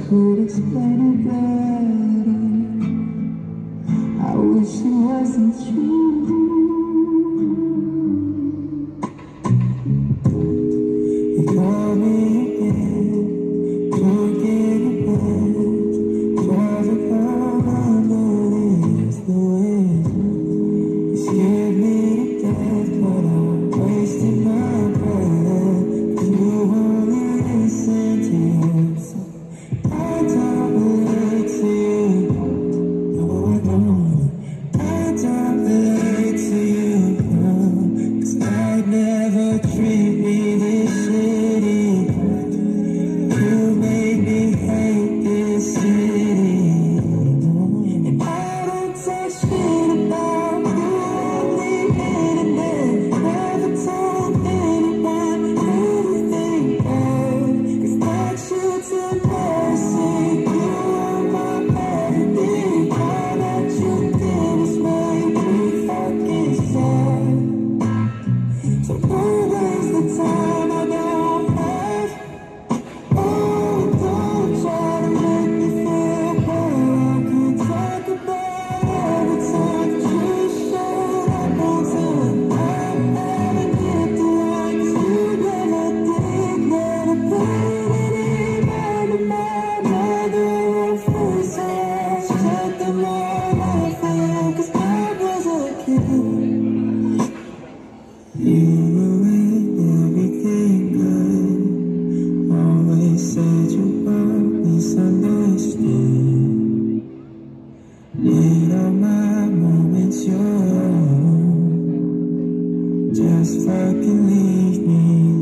could explain it better. I wish it wasn't true. You call me again, can't get it back. Tries to come underneath the wind. You scared me to death, but I'm wasting my breath. You only listen to yourself. I don't relate to you. No, I don't. I don't relate to you, no. 'Cause I'd never treat me this shitty. You made me hate this city. And I don't say shit about you, only internet. Never told anyone anything bad. 'Cause that shit's embarrassing. You are my everything. All that you did is make me fucking sad. So don't waste the time I don't have. Oh, don't try to make me feel bad. I could talk about every time you showed up on time. I'm having it the ones you never did. Never put any mind in my other faces. Shut them all off, 'cause I was a kid. You ruined everything good. Always said you were misunderstood. Made all my moments your own. Just fucking leave me